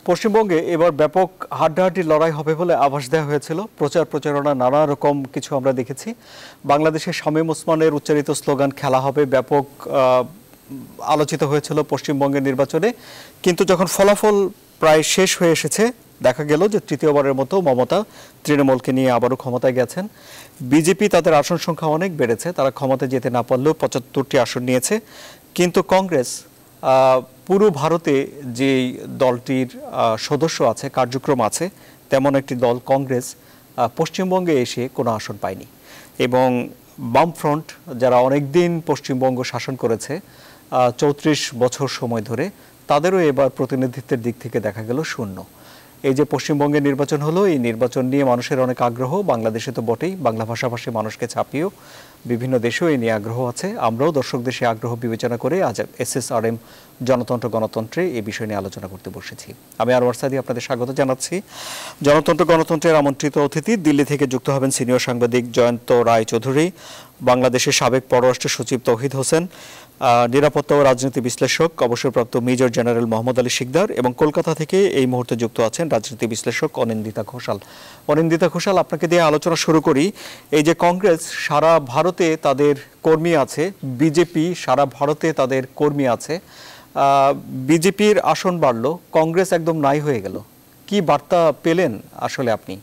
পশ্চিমবঙ্গে এবার ব্যাপক হাড্ডাহাড্ডি লড়াই হবে বলে আভাস দেওয়া হয়েছিল। প্রচারণা নানা রকম কিছু আমরা দেখেছি। বাংলাদেশের শামীম ওসমানের উচ্চারিত স্লোগান খেলা হবে ব্যাপক আলোচিত হয়েছিল পশ্চিমবঙ্গের নির্বাচনে, কিন্তু যখন ফলাফল প্রায় শেষ হয়ে এসেছে দেখা গেল যে তৃতীয়বারের মতো মমতা তৃণমূলকে নিয়ে আবারও ক্ষমতায় গেছেন। বিজেপি তাদের আসন সংখ্যা অনেক বেড়েছে, তারা ক্ষমতায় যেতে না পারলেও ৭৫টি আসন নিয়েছে। কিন্তু কংগ্রেস পুরো ভারতে যে দলটির সদস্য আছে, কার্যক্রম আছে, তেমন একটি দল কংগ্রেস পশ্চিমবঙ্গে এসে কোনো আসন পায়নি। এবং বামফ্রন্ট যারা অনেকদিন পশ্চিমবঙ্গ শাসন করেছে ৩৪ বছর সময় ধরে, তাদেরও এবার প্রতিনিধিত্বের দিক থেকে দেখা গেল শূন্য। এই যে পশ্চিমবঙ্গের নির্বাচন হলো, এই নির্বাচন নিয়ে মানুষের অনেক আগ্রহ, বাংলাদেশে তো বটেই, বাংলা ভাষাভাষী মানুষকে ছাপিয়েও বিভিন্ন দেশেও এই নিয়ে আগ্রহ আছে। আমরাও দর্শক দেশে আগ্রহ বিবেচনা করে আজ SSRM জনতন্ত্র গণতন্ত্রে এই বিষয় নিয়ে আলোচনা করতে বসেছি। আমি আরওয়ার সাদি আপনাদের স্বাগত জানাচ্ছি। জনতন্ত্র গণতন্ত্রের আমন্ত্রিত অতিথি দিল্লি থেকে যুক্ত হবেন সিনিয়র সাংবাদিক জয়ন্ত রায় চৌধুরী, বাংলাদেশের সাবেক পররাষ্ট্র সচিব তৌহিদ হোসেন, নিরাপত্তা ও রাজনীতি বিশ্লেষক অবসরপ্রাপ্ত মেজর জেনারেল মোহাম্মদ আলী শিকদার, এবং কলকাতা থেকে এই মুহূর্তে যুক্ত আছেন রাজনীতি বিশ্লেষক অনিন্দিতা ঘোষাল। অনিন্দিতা ঘোষাল, আপনাকে দিয়ে আলোচনা শুরু করি। এই যে কংগ্রেস সারা ভারতে তাদের কর্মী আছে, বিজেপি সারা ভারতে তাদের কর্মী আছে, বিজেপির আসন বাড়লো, কংগ্রেস একদম নাই হয়ে গেল। কি বার্তা পেলেন আসলে আপনি?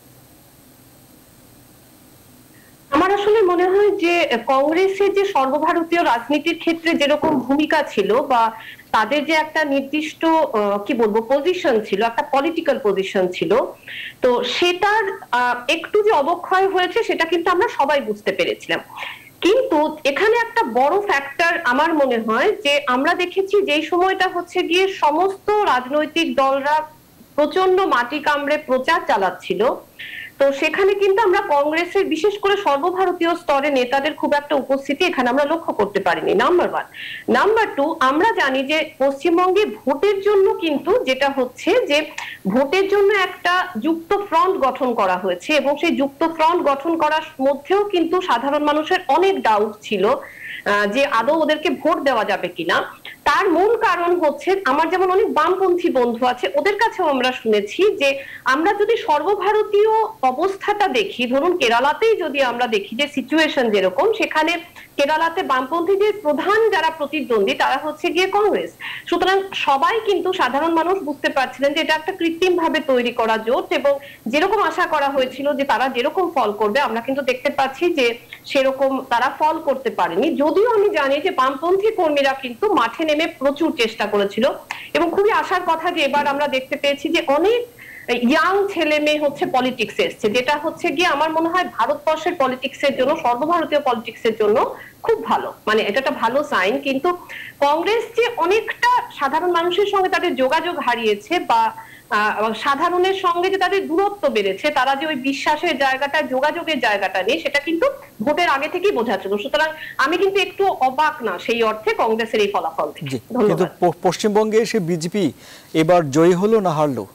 আমার আসলে মনে হয় যে কংগ্রেসের যে সর্বভারতীয় রাজনীতির ক্ষেত্রে যেরকম ভূমিকা ছিল বা তাদের যে একটা নির্দিষ্ট কি বলবো পজিশন ছিল, একটা পলিটিক্যাল পজিশন ছিল, তো সেটার একটু যে অবক্ষয় হয়েছে সেটা কিন্তু আমরা সবাই বুঝতে পেরেছিলাম। কিন্তু এখানে একটা বড় ফ্যাক্টর আমার মনে হয় যে আমরা দেখেছি যেই সময়টা হচ্ছে গিয়ে সমস্ত রাজনৈতিক দলরা প্রচন্ড মাটি কামড়ে প্রচার চালাচ্ছিল, তো সেখানে কিন্তু আমরা কংগ্রেসের বিশেষ করে সর্বভারতীয় স্তরে নেতাদের খুব একটা উপস্থিতি এখানে আমরা লক্ষ্য করতে পারিনি, নাম্বার 1। নাম্বার 2, আমরা জানি যে পশ্চিমবঙ্গে ভোটের জন্য কিন্তু যেটা হচ্ছে যে ভোটের জন্য একটা যুক্ত ফ্রন্ট গঠন করা হয়েছে, এবং সেই যুক্ত ফ্রন্ট গঠন করার মধ্যেও কিন্তু সাধারণ মানুষের অনেক ডাউট ছিল যে আদৌ ওদেরকে ভোট দেওয়া যাবে কিনা। তার মূল কারণ হচ্ছে আমার যেমন অনেক বামপন্থী বন্ধু আছে, ওদের কাছেও আমরা শুনেছি যে আমরা যদি সর্বভারতীয় অবস্থাটা দেখি, ধরুন কেরালাতেই যদি আমরা দেখি যে সিচুয়েশন যেরকম, সেখানে কেরালাতে বামপন্থীদের প্রধান যারা প্রতিদ্বন্দ্বী তারা হচ্ছে গিয়ে কংগ্রেস। সুতরাং সবাই কিন্তু সাধারণ মানুষ বুঝতে পারছিলেন যে এটা একটা কৃত্রিম ভাবে তৈরি করা জোট, এবং যেরকম আশা করা হয়েছিল যে তারা যেরকম ফল করবে, আমরা কিন্তু দেখতে পাচ্ছি যে সেরকম তারা ফল করতে পারেনি। যদিও আমি জানি যে বামপন্থী কর্মীরা কিন্তু মাঠে নেমে প্রচুর চেষ্টা করেছিল, এবং খুবই আশার কথা যে এবার আমরা দেখতে পেয়েছি যে অনেক ইয়াং ছেলে মেয়ে হচ্ছে পলিটিক্স এসছে, যেটা হচ্ছে গিয়ে আমার মনে হয় ভারতবর্ষের পলিটিক্সের জন্য, সর্বভারতীয় পলিটিক্সের জন্য খুব ভালো, মানে এটা একটা ভালো সাইন। কিন্তু কংগ্রেস যে অনেকটা সাধারণ মানুষের সঙ্গে তাদের যোগাযোগ হারিয়েছে বা সাধারণের সঙ্গে যে তাদের দূরত্ব বেড়েছে, তারা যে ওই বিশ্বাসের জায়গাটা, যোগাযোগের জায়গাটা নেই, সেটা কিন্তু ভোটের আগে থেকেই বোঝা ছিল। সুতরাং আমি কিন্তু একটু অবাক না সেই অর্থে কংগ্রেসের এই ফলাফল দেখে। কিন্তু পশ্চিমবঙ্গে এসে বিজেপি এবার জয়ী হলো না হারলো?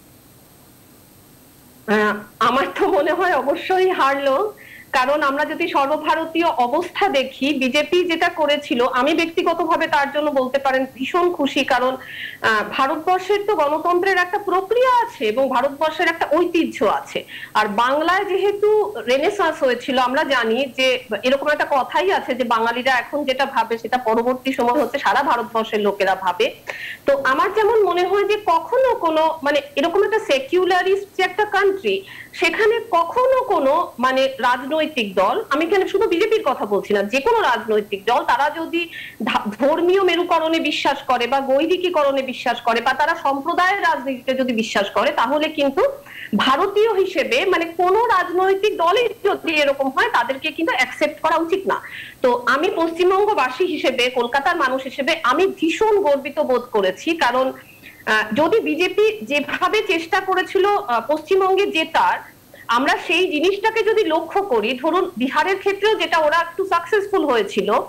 আমার তো মনে হয় অবশ্যই হারলো, কারণ আমরা যদি সর্বভারতীয় অবস্থা দেখি, বিজেপি যেটা করেছিল, আমি ব্যক্তিগতভাবে তার জন্য বলতে পারেন ভীষণ খুশি। কারণ ভারতবর্ষের তো গণতন্ত্রের একটা প্রক্রিয়া আছে এবং ভারতবর্ষের একটা ঐতিহ্য আছে। আর বাংলায় যেহেতু রেনেসাঁস হয়েছিল, আমরা জানি যে এরকম একটা কথাই আছে যে বাঙালিরা এখন যেটা ভাবে সেটা পরবর্তী সময় হচ্ছে সারা ভারতবর্ষের লোকেরা ভাবে। তো আমার যেমন মনে হয় যে কখনো কোনো মানে এরকম একটা সেকুলারিস্ট যে একটা কান্ট্রি, সেখানে কখনো কোনো মানে রাজনৈতিক দল, আমি এখানে শুধু বিজেপির কথা বলছি না, যে কোনো রাজনৈতিক দল, তারা যদি ধর্মীয় মেরুকরণে বিশ্বাস করে বা গৈরিকীকরণে বিশ্বাস করে বা তারা সম্প্রদায়ের রাজনীতিতে যদি বিশ্বাস করে, তাহলে কিন্তু ভারতীয় হিসেবে মানে কোন রাজনৈতিক দলের যদি এরকম হয় তাদেরকে কিন্তু অ্যাকসেপ্ট করা উচিত না। তো আমি পশ্চিমবঙ্গবাসী হিসেবে, কলকাতার মানুষ হিসেবে আমি ভীষণ গর্বিত বোধ করেছি। কারণ যদি বিজেপি যেভাবে চেষ্টা করেছিল পশ্চিমবঙ্গে জেতার, আমরা সেই জিনিসটাকে যদি লক্ষ্য করি, ধরুন বিহারের ক্ষেত্রেও যেটা ওরা একটু সাকসেসফুল হয়েছিল,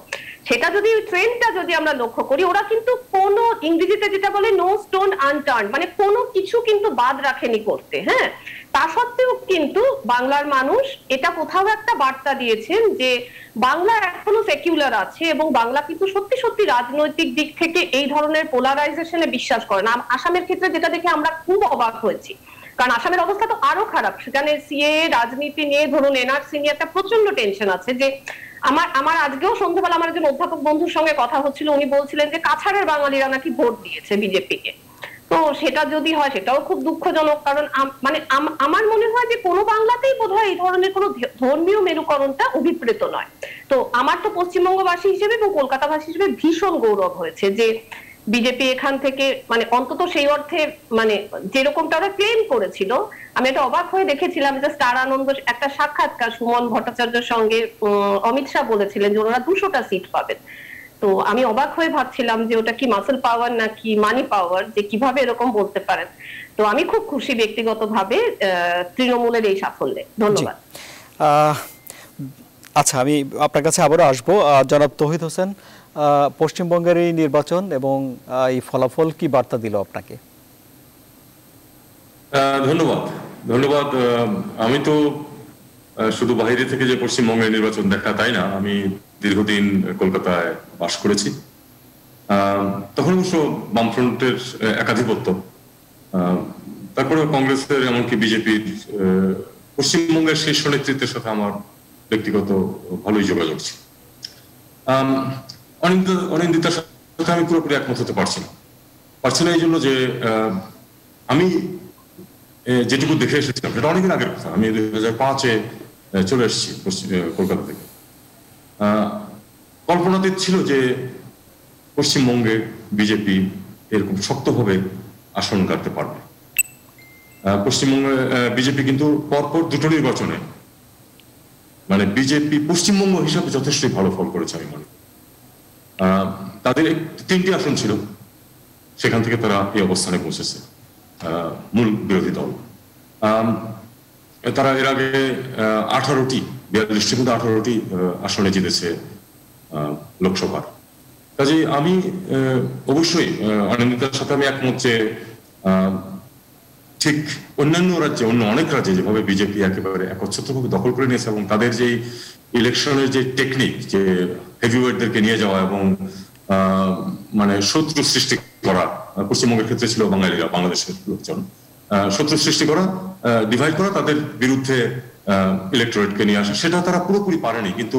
সেটা যদি ট্রেন্ডটা যদি আমরা লক্ষ্য করি, ওরা কিন্তু কোনো ইংরেজিতে যেটা বলে নো স্টোন আনটার্ন, মানে কোনো কিছু কিন্তু বাদ রাখেনি করতে। হ্যাঁ, তা সত্ত্বেও কিন্তু বাংলার মানুষ এটা কোথাও একটা বার্তা দিয়েছেন যে বাংলা এখনো সেকুলার আছে এবং বাংলা কিন্তু সত্যি সত্যি রাজনৈতিক দিক থেকে এই ধরনের পোলারাইজেশনে বিশ্বাস করে না। আসামের ক্ষেত্রে যেটা দেখে আমরা খুব অবাক হয়েছি, কারণ আসামের অবস্থা তো আরো খারাপ। সেখানে সিএ রাজনীতি নিয়ে, ধরুন এনআরসি নিয়ে একটা প্রচন্ড টেনশন আছে। যে আমার আজকেও সন্ধ্যাবেলা আমার একজন অধ্যাপক বন্ধুর সঙ্গে কথা হচ্ছিল, উনি বলছিলেন যে কাছাড়ের বাঙালিরা নাকি ভোট দিয়েছে বিজেপিকে। তো সেটা যদি হয় সেটাও খুব দুঃখজনক, কারণ মানে আমার মনে হয় যে কোনো বাংলাতেই বোধহয় এই ধরনের কোনো ধর্মীয় মেরুকরণটা অভিপ্রেত নয়। তো আমার তো পশ্চিমবঙ্গবাসী হিসেবে এবং কলকাতাবাসী হিসেবে ভীষণ গৌরব হয়েছে যে বিজেপি এখান থেকে মানে অন্তত সেই অর্থে মানে যেরকমটা ওরা ক্লেম করেছিল। আমি একটা অবাক হয়ে দেখেছিলাম যে স্টার আনন্দ একটা সাক্ষাৎকার সুমন ভট্টাচার্যের সঙ্গে অমিত শাহ বলেছিলেন যে ওনারা 200টা সিট পাবেন। তো আমি অবাক হয়ে ভাবছিলাম যে ওটা কি মাসল পাওয়ার নাকি মানি পাওয়ার, যে কিভাবে এরকম বলতে পারেন। তো আমি খুব খুশি ব্যক্তিগতভাবে তৃণমূলের এই সাফল্যে। ধন্যবাদ। আচ্ছা, আমি আপনার কাছে আবারও আসবো। জনাব তৌহিদ হোসেন, পশ্চিমবঙ্গের এই নির্বাচন এবং এই ফলাফল কি বার্তা দিল আপনাকে? ধন্যবাদ। আমি তো শুধু বাইরে থেকে যে পশ্চিমবঙ্গের নির্বাচন দেখা তাই না, আমি দীর্ঘদিন কলকাতায় বাস করেছি। তখন অবশ্য বামফ্রন্টের একাধিপত্য, তারপরে কংগ্রেসের এমনকি বিজেপির পশ্চিমবঙ্গের শীর্ষ নেতৃত্বের সাথে আমার ব্যক্তিগত ভালোই যোগাযোগ ছিল। অনিন্দিতার সাথে আমি পুরোপুরি একমত হতে পারছি না এই জন্য যে আমি যেটুকু দেখে এসেছিলাম সেটা অনেকদিন আগের কথা। আমি 2005-এ চলে এসেছি কলকাতা থেকে। কল্পনাতীত ছিল যে পশ্চিমবঙ্গে বিজেপি এরকম শক্তভাবে আসন কাটতে পারবে। পশ্চিমবঙ্গে বিজেপি কিন্তু পরপর দুটো নির্বাচনে মানে বিজেপি পশ্চিমবঙ্গ হিসাবে যথেষ্টই ভালো ফল করেছে আমি মনে করি। তাদের 3টি আসন ছিল, সেখান থেকে তারা এই অবস্থানে পৌঁছেছে। মূল বিরোধী দল তারা এর আগে 18টি 42টির মধ্যে 18টি আসনে জিতেছে লোকসভার। কাজেই আমি অবশ্যই অনিন্দিতার সাথে আমি একমত যে ঠিক অন্যান্য রাজ্যে, অন্য অনেক রাজ্যে যেভাবে বিজেপি একেবারে একচ্ছত্রভাবে দখল করে নিয়েছে এবং তাদের যে ইলেকশনের যে টেকনিক, যে হেভিওয়েটদেরকে নিয়ে যাওয়া এবং মানে শত্রু সৃষ্টি করা, পশ্চিমবঙ্গের ক্ষেত্রে ছিল বাঙালিরা, বাংলাদেশের লোকজন, শত্রু সৃষ্টি করা, ডিভাইড করা, তাদের বিরুদ্ধে ইলেকটোরেটকে নিয়ে আসা, সেটা তারা পুরোপুরি পারেনি। কিন্তু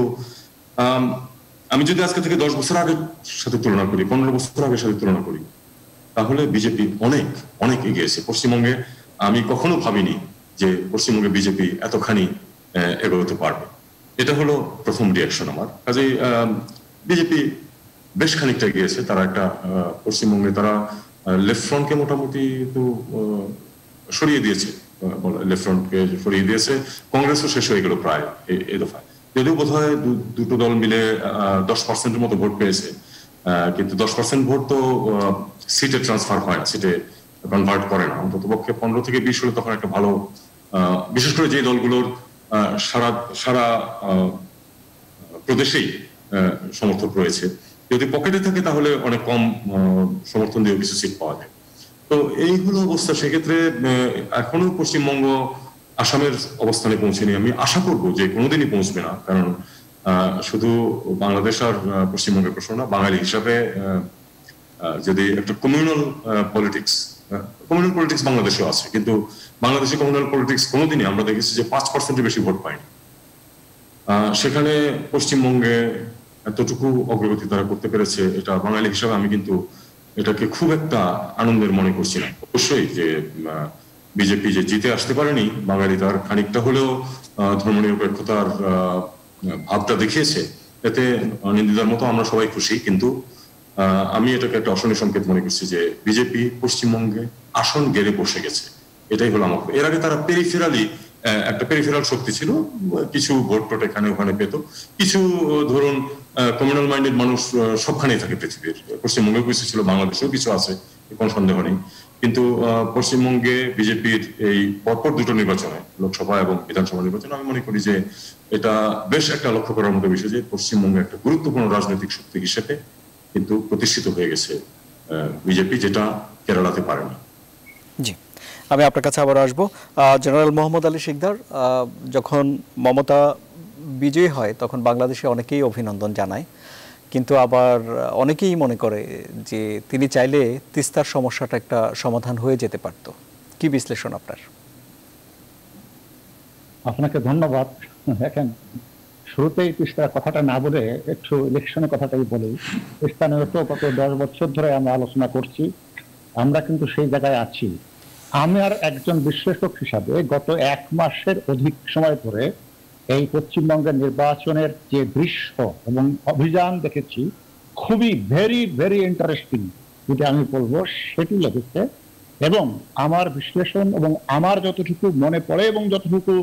আমি যদি আজকে থেকে 10 বছর আগের সাথে তুলনা করি, 15 বছর আগের সাথে তুলনা করি, তাহলে বিজেপি অনেক অনেক এগিয়েছে পশ্চিমবঙ্গে। আমি কখনো ভাবিনি যে পশ্চিমবঙ্গে বিজেপি এতখানি এগোতে পারবে। এটা হলো প্রথম রিয়াকশন আমার। কাজেই বিজেপি বেশ খানিকটা এগিয়েছে। তারা একটা পশ্চিমবঙ্গে তারা লেফট ফ্রন্টকে মোটামুটি একটু সরিয়ে দিয়েছে, লেফট ফ্রন্টকে সরিয়ে দিয়েছে। কংগ্রেসও শেষ হয়ে গেল প্রায় এই দফায়, যদিও বোধ হয় দুটো দল মিলে 10%-এর মতো ভোট পেয়েছে। কিন্তু 10% ভোট তো সিটে ট্রান্সফার হয় না, সিটে কনভার্ট করে না। অন্তত পক্ষে 15 থেকে 20 হলে তখন একটা ভালো, বিশেষ করে যে দলগুলোর সারা প্রদেশেই সমর্থক রয়েছে, যদি পকেটে থাকে তাহলে অনেক কম সমর্থন দিয়েও কিছু সিট পাওয়া যায়। তো এই হলো অবস্থা। সেক্ষেত্রে এখনো পশ্চিমবঙ্গ আসামের অবস্থানে পৌঁছেনি। আমি আশা করবো যে কোনোদিনই পৌঁছবে না, কারণ শুধু বাংলাদেশ আর পশ্চিমবঙ্গের প্রশ্ন না, বাঙালি হিসাবে যদি একটা কমিউনাল পলিটিক্স বাংলাদেশেও আছে, কিন্তু বাংলাদেশে কমিউনাল পলিটিক্স কোনোদিনই আমরা দেখেছি যে 5%-এর বেশি ভোট পায়নি। সেখানে পশ্চিমবঙ্গে এতটুকু অগ্রগতি তারা করতে পেরেছে, এটা বাঙালি হিসাবে আমি কিন্তু এটাকে খুব একটা আনন্দের মনে করছি না। অবশ্যই যে বিজেপি যে জিতে আসতে পারেনি, বাঙালি তার খানিকটা হলেও ধর্মনিরপেক্ষতার ভাবটা দেখিয়েছে, এতে নিন্দিতার মতো আমরা সবাই খুশি। কিন্তু আমি এটাকে একটা অশনি সংকেত মনে করছি যে বিজেপি পশ্চিমবঙ্গে আসন গেড়ে বসে গেছে। এটাই হলো আমার। এর আগে তারা একটা পেরিফেরাল শক্তি ছিল, কিছু ভোট টোট এখানে ওখানে পেত, কিছু ধরুন কমিউনাল মাইন্ডেড মানুষ সবখানেই থাকে পৃথিবীর, পশ্চিমবঙ্গেও কিছু ছিল, বাংলাদেশেও কিছু আছে, কোনো সন্দেহ নেই। কিন্তু পশ্চিমবঙ্গে বিজেপির এই পরপর দুটো নির্বাচনে, লোকসভা এবং বিধানসভা নির্বাচনে, আমি মনে করি যে এটা বেশ একটা লক্ষ্য করার মতো বিষয় যে পশ্চিমবঙ্গে একটা গুরুত্বপূর্ণ রাজনৈতিক শক্তি হিসেবে কিন্তু প্রতিষ্ঠিত হয়ে গেছে বিজেপি, যেটা কেরালাতে পারেনি। জি, আমি আপনার কাছে আবার আসবো। জেনারেল মোহাম্মদ আলী শিকদার, যখন মমতা বিজয়ী হয় তখন বাংলাদেশে অনেকেই অভিনন্দন জানায়, কিন্তু আবার অনেকেই মনে করে যে তিনি চাইলে তিস্তার সমস্যাটা একটা সমাধান হয়ে যেতে পারত। কি বিশ্লেষণ আপনার? আপনাকে ধন্যবাদ। দেখেন, শুরুতেই তিস্তার কথাটা না বলে একটু ইলেকশনের কথাটাই বলি। তিস্তা নিয়ে তো গত 10 বছর ধরে আমরা আলোচনা করছি, আমরা কিন্তু সেই জায়গায় আছি। আমি আর একজন বিশ্লেষক হিসাবে গত 1 মাসের অধিক সময় ধরে এই পশ্চিমবঙ্গের নির্বাচনের যে দৃশ্য এবং অভিযান দেখেছি, খুবই ভেরি ভেরি ইন্টারেস্টিং, যেটা আমি বলবো সেটি লেগেছে। এবং আমার বিশ্লেষণ এবং আমার যতটুকু মনে পড়ে এবং যতটুকু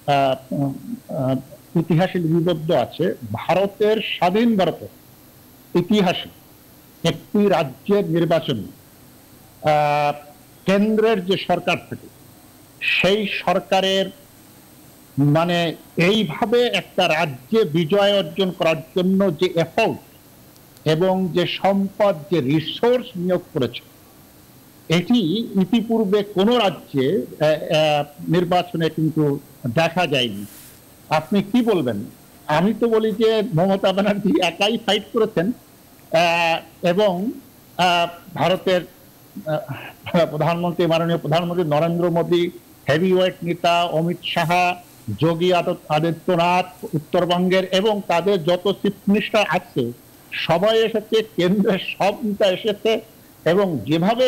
ইতিহাসে লিপিবদ্ধ আছে, ভারতের স্বাধীন ভারতের ইতিহাসে একটি রাজ্যের নির্বাচন কেন্দ্রের যে সরকার থাকে, সেই সরকারের মানে এইভাবে একটা রাজ্যে বিজয় অর্জন করার জন্য যে এফোর্ট এবং যে সম্পদ, যে রিসোর্স নিয়োগ করেছে, এটি ইতিপূর্বে কোনো রাজ্যে নির্বাচনে কিন্তু দেখা যায়নি। আপনি কি বলবেন? আমি তো বলি যে মমতা ব্যানার্জি একাই ফাইট করেছেন এবং ভারতের প্রধানমন্ত্রী, মাননীয় প্রধানমন্ত্রী নরেন্দ্র মোদী, হেভিওয়েট নেতা অমিত শাহ, যোগী আদিত্যনাথ উত্তরবঙ্গের, এবং তাদের যত চিফ মিনিস্টার আছে সবাই এসেছে, কেন্দ্রের সব নেতা এসেছে, এবং যেভাবে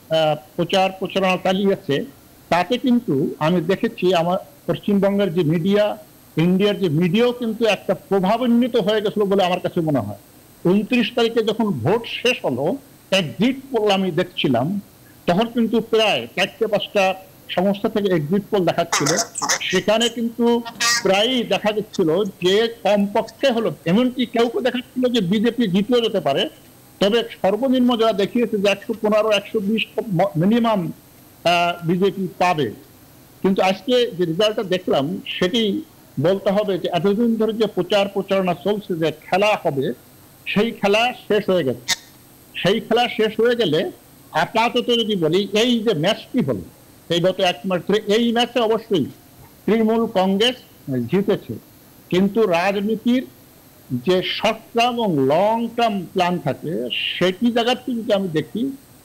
প্রচার প্রচারণা চালিয়েছে তাতে কিন্তু আমি দেখেছি আমার পশ্চিমবঙ্গের যে মিডিয়া, ইন্ডিয়ার যে মিডিয়াও কিন্তু একটা প্রভাবান্বিত হয়ে গেছিল বলে আমার কাছে মনে হয়। 29 তারিখে যখন ভোট শেষ হলো, এক্সিট পোল আমি দেখছিলাম, তখন কিন্তু প্রায় 4-5টা সংস্থা থেকে এক্সিট পোল দেখাচ্ছিল, সেখানে কিন্তু প্রায়ই দেখা যাচ্ছিল যে কমপক্ষে হলো, এমনকি কেউ কেউ দেখাচ্ছিল যে বিজেপি জিতেও যেতে পারে, তবে সর্বনিম্ন যারা দেখিয়েছে যে 115-120 মিনিমাম বিজেপি পাবে। কিন্তু আজকে যে রেজাল্টটা দেখলাম সেটি বলতে হবে যে এতদিন ধরে যে প্রচার প্রচারণা চলছে যে খেলা হবে, সেই খেলা শেষ হয়ে গেছে। সেই খেলা শেষ হয়ে গেলে আপাতত যদি বলি, এই যে ম্যাচটি হলো এই গত 1 মাস ধরে, এই ম্যাচে অবশ্যই তৃণমূল কংগ্রেস জিতেছে, কিন্তু রাজনীতির যে শর্ট টার্ম এবং লং টার্ম প্ল্যান থাকে সেটি জায়গাতে যদি আমি দেখি,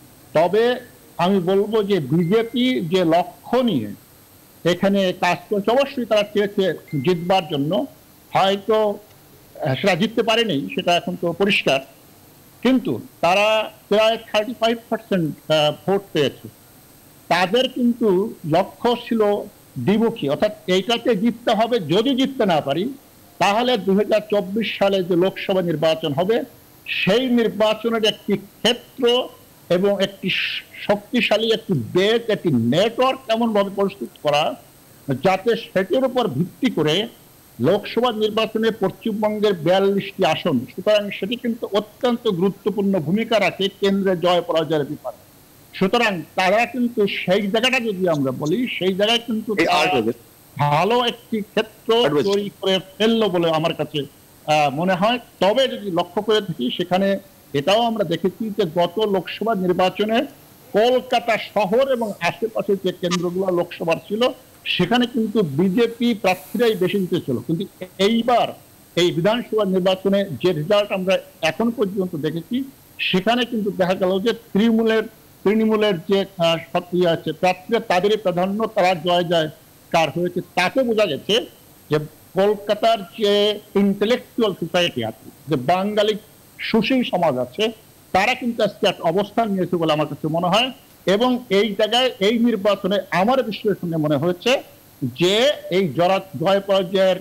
তবে আমি বলবো যে বিজেপি যে লক্ষ্য নিয়ে এখানে কাজ করছে, অবশ্যই তারা চেয়েছে জিতবার জন্য, হয়তো সেটা জিততে পারেনি, সেটা এখন তো পরিষ্কার, কিন্তু তারা প্রায় 35% ভোট পেয়েছে। তাদের কিন্তু লক্ষ্য ছিল দ্বিমুখী, অর্থাৎ এইটাকে জিততে হবে, যদি জিততে না পারি তাহলে 2024 সালে যে লোকসভা নির্বাচন হবে সেই নির্বাচনের একটি ক্ষেত্র এবং একটি শক্তিশালী একটি বেস, একটি নেটওয়ার্ক কেমন ভাবে প্রস্তুত করা, যাতে সেটির উপর ভিত্তি করে লোকসভা নির্বাচনে পশ্চিমবঙ্গের 42টি আসন, সুতরাং সেটি কিন্তু অত্যন্ত গুরুত্বপূর্ণ ভূমিকা রাখে কেন্দ্রে জয় পরাজয়ের ব্যাপারে। সুতরাং তারা কিন্তু সেই জায়গাটা যদি আমরা বলি, সেই জায়গায় কিন্তু ভালো একটি ক্ষেত্র তৈরি করে ফেললো বলে আমার কাছে মনে হয়। তবে যদি লক্ষ্য করে থাকি, সেখানে এটাও আমরা দেখেছি যে গত লোকসভা নির্বাচনে কলকাতা শহর এবং আশেপাশে যে কেন্দ্রগুলো লোকসভার ছিল সেখানে কিন্তু বিজেপি প্রার্থীরাই বেশি জিতেছিল, কিন্তু এইবার এই বিধানসভা নির্বাচনে যে রেজাল্ট আমরা এখন পর্যন্ত দেখেছি সেখানে কিন্তু দেখা গেল যে তৃণমূলের যে আছে প্রার্থীরা, তাদেরই প্রাধান্য, তারা জয় জয়কার হয়েছে। তাতে বোঝা গেছে যে কলকাতার যে ইন্টেলেকচুয়াল সোসাইটি আছে, যে বাঙালি সুশীল সমাজ আছে, তারা কিন্তু আজকে একটা অবস্থান নিয়েছে বলে আমার কাছে মনে হয়। এবং এই জায়গায় এই নির্বাচনে আমার বিশ্লেষণে মনে হয়েছে যে এই জয় পরাজয়ের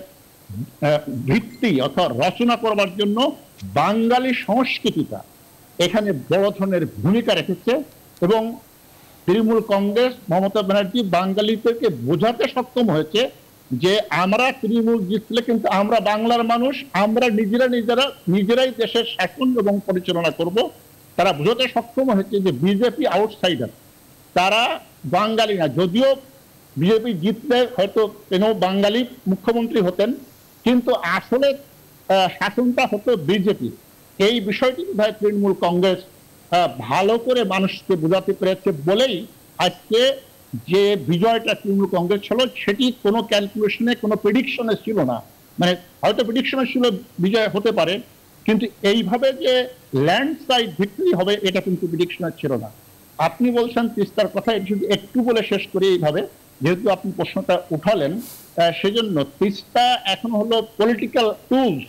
ভিত্তি অর্থাৎ রচনা করবার জন্য বাঙালি সংস্কৃতিটা এখানে বড় ধরনের ভূমিকা রেখেছে, এবং তৃণমূল কংগ্রেস, মমতা ব্যানার্জি বাঙালিদেরকে বোঝাতে সক্ষম হয়েছে যে আমরা তৃণমূল জিতলে কিন্তু আমরা বাংলার মানুষ, আমরা নিজেরাই দেশের শাসন এবং পরিচালনা করব। তারা বোঝাতে সক্ষম হয়েছে যে বিজেপি আউটসাইডার, তারা বাঙালি না, যদিও বিজেপি জিতলে হয়তো কোনো বাঙালি মুখ্যমন্ত্রী হতেন, কিন্তু আসলে শাসনটা হতো বিজেপি। এই বিষয়টি বোধহয় তৃণমূল কংগ্রেস ভালো করে মানুষকে বোঝাতে পেরেছে বলেই আজকে যে বিজয়টা তৃণমূল কংগ্রেস ছিল সেটি কোনো ক্যালকুলেশনে, কোনো প্রেডিকশনে ছিল না। মানে হয়তো প্রেডিকশনে ছিল বিজয় হতে পারে, কিন্তু এইভাবে যে ল্যান্ডস্লাইড ভিক্টরি হবে এটা কিন্তু প্রেডিকশনে ছিল না। আপনি বলছেন তিস্তার কথা, একটু বলে শেষ করি এইভাবে, যেহেতু আপনি প্রশ্নটা উঠালেন, সেজন্য তিস্তা এখন হলো পলিটিক্যাল টুলস,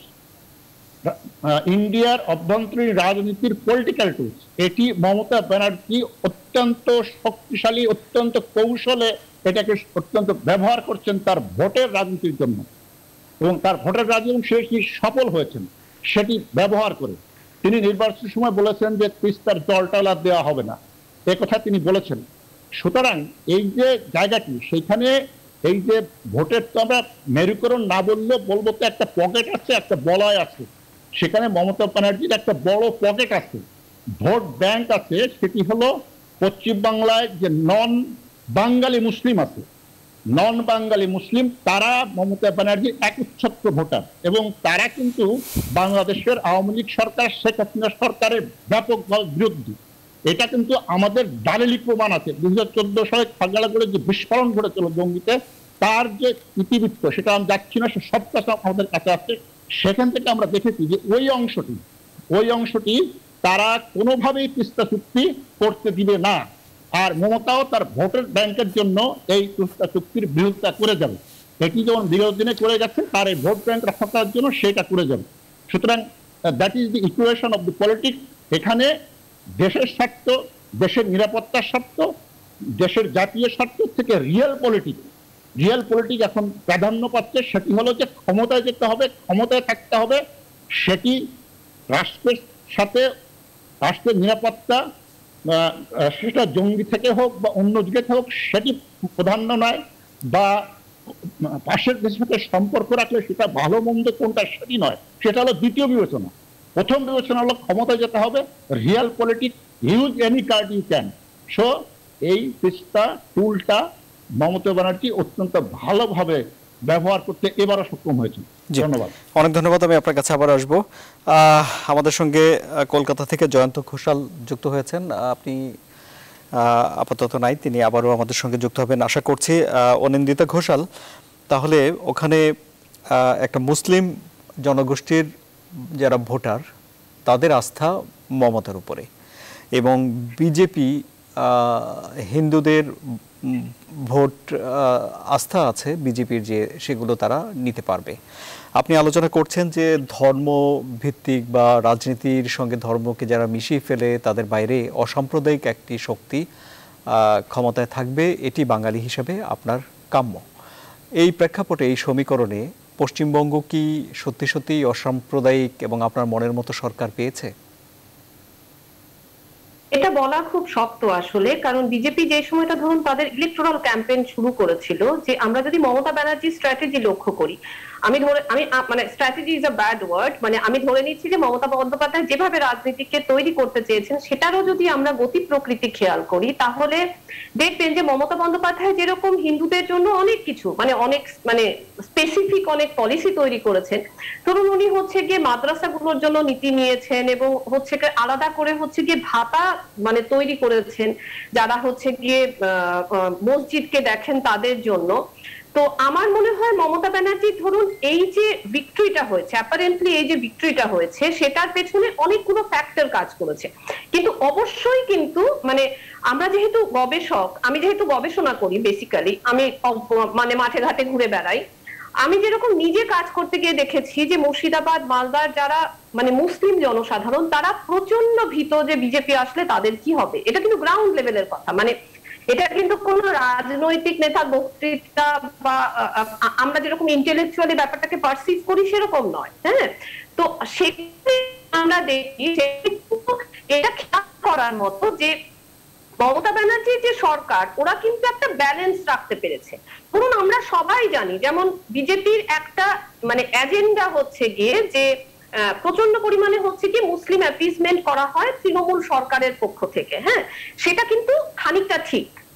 ইন্ডিয়ার অভ্যন্তরীণ রাজনীতির পলিটিক্যাল টুলস। এটি মমতা ব্যানার্জি অত্যন্ত শক্তিশালী, অত্যন্ত কৌশলে এটাকে অত্যন্ত ব্যবহার করছেন তার ভোটের রাজনীতির জন্য, এবং তার ভোটের রাজনীতি সে সফল হয়েছেন সেটি ব্যবহার করে। তিনি নির্বাচনের সময় বলেছেন যে তিস্তার জলটালা দেওয়া হবে না, এ কথা তিনি বলেছেন। সুতরাং এই যে জায়গাটি, সেইখানে এই যে ভোটের, তো আমরা মেরুকরণ না বললেও বলবো তো একটা পকেট আছে, একটা বলয় আছে, সেখানে মমতা ব্যানার্জির একটা বড় পকেট আছে, ভোট ব্যাংক আছে। সেটি হলো পশ্চিমবাংলায় যে নন বাঙালি মুসলিম আছে, নন বাঙালি মুসলিম, তারা মমতা ব্যানার্জির একচ্ছত্র ভোটার, এবং তারা কিন্তু বাংলাদেশের আওয়ামী লীগ সরকার, শেখ হাসিনা সরকারের ব্যাপক বিরোধী। এটা কিন্তু আমাদের দালিলিক প্রমাণ আছে। 2014 সালে খাগড়াগড়ে যে বিস্ফোরণ ঘটেছিল জঙ্গিতে, তার যে ইতিবৃত্ত, সেটা আমি যাচ্ছি না, সে সব কাছে আমাদের কাছে আছে। সেখান থেকে আমরা দেখেছি যে ওই অংশটি তারা কোনোভাবেই তিস্তা চুক্তি করতে দিবে না। আর মমতাও তার ভোটের ব্যাংকের জন্য এই তিস্তা চুক্তির বিরোধিতা করে যাবে। এটি যেমন বিগত দিনে করে গেছে, তার এই ভোট ব্যাংক রক্ষা করার জন্য সেটা করে যাবে। সুতরাং that is the equation of the politics. এখানে দেশের স্বার্থ, দেশের নিরাপত্তার স্বার্থ, দেশের জাতীয় স্বার্থ থেকে রিয়েল পলিটিক এখন প্রাধান্য পাচ্ছে। সেটি হলো যে ক্ষমতায় যেতে হবে, ক্ষমতায় থাকতে হবে। সেটি রাষ্ট্রের সাথে, রাষ্ট্রের নিরাপত্তা, সেটা জঙ্গি থেকে হোক বা অন্য দিকে হোক, সেটি প্রাধান্য নয়, বা পাশের দেশের সাথে সম্পর্ক রাখলে সেটা ভালো মন্দ কোনটা সেটি নয়, সেটা হলো দ্বিতীয় বিবেচনা। প্রথম বিবেচনা হলো ক্ষমতায় যেতে হবে, real politics, use any card you can. So এই তিস্তা টুলটা মমতা ব্যানার্জি অত্যন্ত ভালোভাবে ব্যবহার করতে এবারও সক্ষম হয়েছে। ধন্যবাদ, অনেক ধন্যবাদ। আমি আপনার কাছে আবার আসবো। আমাদের সঙ্গে কলকাতা থেকে জয়ন্ত ঘোষাল যুক্ত হয়েছেন, আপনি আপাতত নাই, তিনি আবারও আমাদের সঙ্গে যুক্ত হবেন আশা করছি। অনিন্দিতা ঘোষাল, তাহলে ওখানে একটা মুসলিম জনগোষ্ঠীর যারা ভোটার, তাদের আস্থা মমতার উপরে, এবং বিজেপি হিন্দুদের ভোট আস্থা আছে বিজেপির, যে সেগুলো তারা নিতে পারবে। আপনি আলোচনা করছেন যে ধর্ম ভিত্তিক বা রাজনীতির সঙ্গে ধর্মকে যারা মিশিয়ে ফেলে, তাদের বাইরে অসাম্প্রদায়িক একটি শক্তি ক্ষমতায় থাকবে, এটি বাঙালি হিসেবে আপনার কাম্য। এই প্রেক্ষাপটে, এই সমীকরণে পশ্চিমবঙ্গ কি সত্যি সত্যি অসাম্প্রদায়িক এবং আপনার মনের মতো সরকার পেয়েছে? এটা বলা খুব শক্ত আসলে, কারণ বিজেপি যে সময়টা ধরুন তাদের ইলেকটোরাল ক্যাম্পেইন শুরু করেছিল, যে আমরা যদি মমতা ব্যানার্জির স্ট্র্যাটেজি লক্ষ্য করি, আমি মানে strategy is a bad word, মানে আমি ধরে নিচ্ছি যে মমতা বন্দ্যোপাধ্যায় যেভাবে রাজনীতিকে তৈরি করতে চেয়েছেন সেটারও যদি আমরা গতি প্রকৃতি খেয়াল করি, তাহলে দেখবেন যে মমতা বন্দ্যোপাধ্যায় যেরকম হিন্দুদের জন্য অনেক কিছু, অনেক স্পেসিফিক অনেক পলিসি তৈরি করেছেন। ধরুন উনি গিয়ে মাদ্রাসাগুলোর জন্য নীতি নিয়েছেন, এবং আলাদা করে গিয়ে ভাতা তৈরি করেছেন, যারা গিয়ে মসজিদকে দেখেন তাদের জন্য। তো আমার মনে হয় মমতা ব্যানার্জি ধরুন এই যে ভিক্টরিটা হয়েছে, অ্যাপারেন্টলি এই যে ভিক্টরিটা হয়েছে, সেটার পেছনে অনেকগুলো ফ্যাক্টর কাজ করেছে। কিন্তু অবশ্যই কিন্তু আমরা যেহেতু গবেষক, আমি যেহেতু গবেষণা করি, বেসিক্যালি আমি মাঠে ঘাটে ঘুরে বেড়াই, আমি যেরকম নিজে কাজ করতে গিয়ে দেখেছি যে মুর্শিদাবাদ, মালদার যারা মুসলিম জনসাধারণ, তারা প্রচন্ড ভীত যে বিজেপি আসলে তাদের কি হবে। এটা কিন্তু গ্রাউন্ড লেভেলের কথা, এটা কিন্তু কোন রাজনৈতিক নেতার বক্তৃতা বা আমরা যেরকম ইন্টেলেকচুয়ালি ব্যাপারটাকে পারসিভ করি সেরকম নয়। হ্যাঁ, তো সেক্ষেত্রে আমরা দেখি এটা খেয়াল করার মতো যে মমতা ব্যানার্জির যে সরকার, ওরা কিন্তু একটা ব্যালেন্স রাখতে পেরেছে। ধরুন আমরা সবাই জানি, যেমন বিজেপির একটা এজেন্ডা গিয়ে যে প্রচন্ড পরিমাণে কি মুসলিম অ্যাপিজমেন্ট করা হয় তৃণমূল সরকারের পক্ষ থেকে। হ্যাঁ, সেটা কিন্তু খানিকটা ঠিক,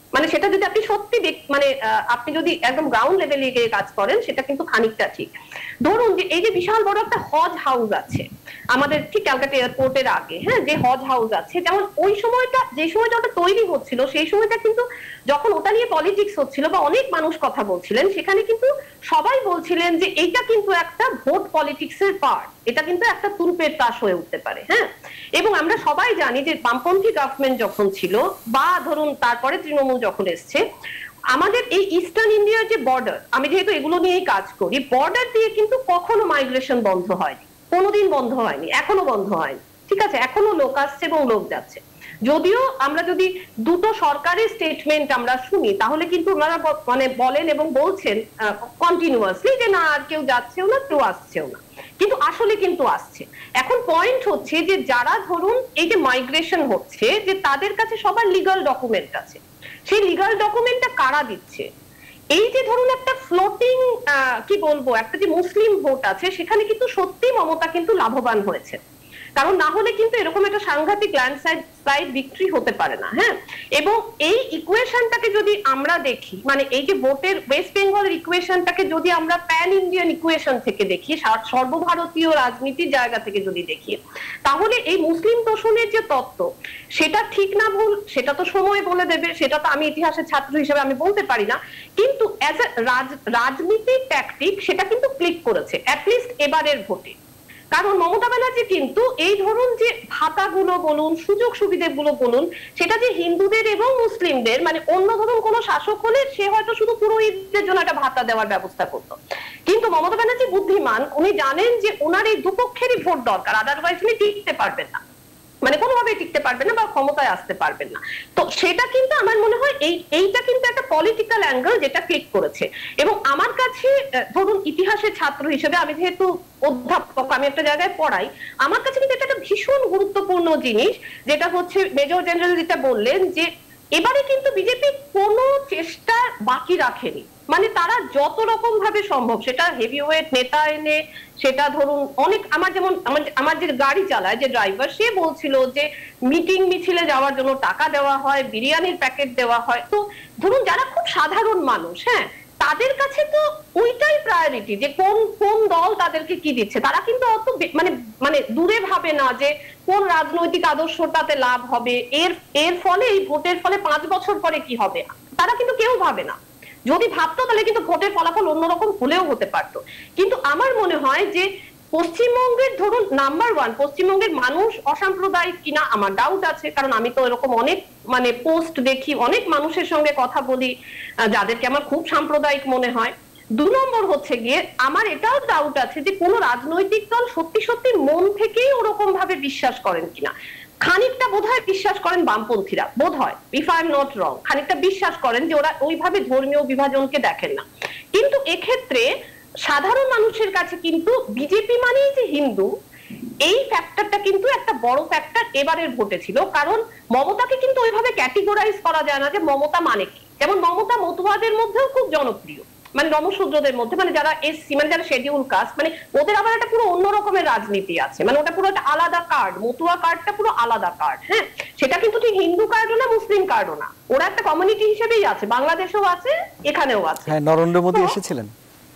মানে সেটা যদি আপনি সত্যি মানে আপনি যদি একদম গ্রাউন্ড লেভেলে গিয়ে কাজ করেন সেটা কিন্তু খানিকটা ঠিক। ধরুন যে এই যে বিশাল বড় একটা হজ হাউস আছে আমাদের ঠিক ক্যালকাটা এয়ারপোর্টের আগে, হ্যাঁ, যে হজ হাউস আছে, যেমন ওই সময়টা যে সময়টা ওটা তৈরি হচ্ছিল সেই সময়টা কিন্তু যখন ওটা নিয়ে পলিটিক্স হচ্ছিল বা অনেক মানুষ কথা বলছিলেন, সেখানে কিন্তু সবাই বলছিলেন যে এইটা কিন্তু একটা ভোট পলিটিক্স এর পার্ট, এটা কিন্তু একটা তুরুপের তাস হয়ে উঠতে পারে। হ্যাঁ, এবং আমরা সবাই জানি যে বামপন্থী গভর্নমেন্ট যখন ছিল বা ধরুন তারপরে তৃণমূল যখন এসছে, আমাদের এই ইস্টার্ন ইন্ডিয়ার যে বর্ডার, আমি যেহেতু এগুলো নিয়েই কাজ করি, বর্ডার দিয়ে কিন্তু কখনো মাইগ্রেশন বন্ধ হয়নি, কোনোদিন বন্ধ হয়নি, এখনো বন্ধ হয়নি। ঠিক আছে, এখনো লোক আসছে এবং লোক যাচ্ছে। যদিও আমরা যদি দুটো সরকারের স্টেটমেন্ট আমরা শুনি তাহলে কিন্তু ওনারা মানে বলেন এবং বলছেন কন্টিনিউয়াসলি যে না আর কেউ যাচ্ছেও না, কেউ আসছেও না, কিন্তু আসলে কিন্তু আসছে। এখন পয়েন্ট হচ্ছে যে যারা ধরুন এই যে মাইগ্রেশন হচ্ছে, যে তাদের কাছে সবার লিগাল ডকুমেন্ট আছে, সেই লিগাল ডকুমেন্টটা কারা দিচ্ছে? এই যে ধরুন একটা ফ্লোটিং কি বলবো একটা যে মুসলিম ভোট আছে, সেখানে কিন্তু সত্যি মমতা কিন্তু লাভবান হয়েছে, কারণ না হলে কিন্তু এরকম একটা সাংঘাতিক ল্যান্ডস্লাইড বিক্রি হতে পারে না। হ্যাঁ, এবং এই ইকুয়েশনটাকে যদি আমরা দেখি, মানে এই যে ভোটের ওয়েস্ট বেঙ্গলের ইকুয়েশনটাকে যদি আমরা প্যান ইন্ডিয়ান ইকুয়েশন থেকে দেখি, সর্বভারতীয় রাজনীতির জায়গা থেকে যদি দেখি, তাহলে এই মুসলিম তোষণের যে তত্ত্ব, সেটা ঠিক না ভুল সেটা তো সময় বলে দেবে, সেটা তো আমি ইতিহাসের ছাত্র হিসেবে আমি বলতে পারি না, কিন্তু অ্যাজ এ রাজনীতির ট্যাকটিক সেটা কিন্তু ক্লিক করেছে অ্যাটলিস্ট এবারের ভোটে। কারণ মমতা ব্যানার্জি কিন্তু এই ধরুন যে ভাতাগুলো বলুন, সুযোগ সুবিধাগুলো বলুন, সেটা যে হিন্দুদের এবং মুসলিমদের, মানে অন্য ধরুন কোন শাসক হলে সে হয়তো শুধু পুরোহিতদের জন্য একটা ভাতা দেওয়ার ব্যবস্থা করতো, কিন্তু মমতা ব্যানার্জি বুদ্ধিমান, উনি জানেন যে ওনার এই দুপক্ষেরই ভোট দরকার, আদারওয়াইজ উনি টিকতে পারবেন না, মানে কোনোভাবেই টিকতে পারবেন না বা ক্ষমতায় আসতে পারবেন না। তো সেটা কিন্তু আমার মনে হয় এইটা কিন্তু একটা পলিটিক্যাল অ্যাঙ্গেল যেটা ক্লিক করেছে। এবং আমার কাছে ধরুন ইতিহাসের ছাত্র হিসেবে, আমি যেহেতু অধ্যাপক, আমি একটা জায়গায় পড়াই, আমার কাছে কিন্তু এটা একটা ভীষণ গুরুত্বপূর্ণ জিনিস, যেটা হচ্ছে মেজর জেনারেল যেটা বললেন যে এবারে কিন্তু বিজেপি কোনো চেষ্টা বাকি রাখেনি, মানে তারা যত রকম ভাবে সম্ভব, সেটা হেভিওয়েট নেতা এনে, সেটা ধরুন অনেক, আমার যেমন আমার যে গাড়ি চালায় যে ড্রাইভার, সে বলছিল যে মিটিং মিছিলে যাওয়ার জন্য টাকা দেওয়া হয়, বিরিয়ানির প্যাকেট দেওয়া হয়। তো ধরুন যারা খুব সাধারণ মানুষ, হ্যাঁ, তাদের কাছে তো ওইটাই প্রায়োরিটি, যে কোন কোন দল তাদেরকে কি দিচ্ছে, তারা কিন্তু অত মানে দূরে ভাবে না যে কোন রাজনৈতিক আদর্শটাতে লাভ হবে, এর ফলে এই ভোটের ফলে 5 বছর পরে কি হবে, তারা কিন্তু কেউ ভাবে না। যদি ভাবতো তাহলে কিন্তু ভোটের ফলাফল অন্যরকম হলেও হতে পারতো। কিন্তু আমার মনে হয় যে পশ্চিমবঙ্গের ধরুন নাম্বার 1, পশ্চিমবঙ্গের মানুষ অসাম্প্রদায়িক কিনা আমার ডাউট আছে, কারণ আমি তো এরকম অনেক মানে পোস্ট দেখি, অনেক মানুষের সঙ্গে কথা বলি যাদেরকে আমার খুব সাম্প্রদায়িক মনে হয়। 2 নম্বর হচ্ছে গিয়ে আমার এটাও ডাউট আছে যে কোন রাজনৈতিক দল সত্যি সত্যি মন থেকেই ওরকম ভাবে বিশ্বাস করেন কিনা। খানিকটা বোধহয় বিশ্বাস করেন বামপন্থীরা, বোধহয়, if I am not wrong, খানিকটা বিশ্বাস করেন যে ওরা ওইভাবে ধর্মীয় বিভাজনকে দেখেন না। কিন্তু এক্ষেত্রে সাধারণ মানুষের কাছে কিন্তু বিজেপি মানেই যে হিন্দু, এই ফ্যাক্টরটা কিন্তু একটা বড় ফ্যাক্টর এবারের ভোটে ছিল। কারণ মমতাকে কিন্তু ওইভাবে ক্যাটেগরাইজ করা যায় না যে মমতা মানে কি। যেমন মমতা মতুয়াদের মধ্যেও খুব জনপ্রিয়, মানে নমশূদ্রদের মধ্যে, মানে যারা এসসি, মানে যারা শিডিউল কাস্ট, মানে ওদের আবার একটা পুরো অন্য রকমের রাজনীতি আছে, মানে ওটা পুরো একটা আলাদা কার্ড, মতুয়া কার্ডটা পুরো আলাদা কার্ড। হ্যাঁ, সেটা কিন্তু ঠিক হিন্দু কার্ডও না, মুসলিম কার্ডও না, ওরা একটা কমিউনিটি হিসেবেই আছে, বাংলাদেশেও আছে, এখানেও আছে। হ্যাঁ, নরেন্দ্র মোদী এসেছিলেন।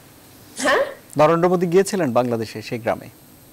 হ্যাঁ, নরেন্দ্র মোদী গিয়েছিলেন বাংলাদেশে সেই গ্রামে।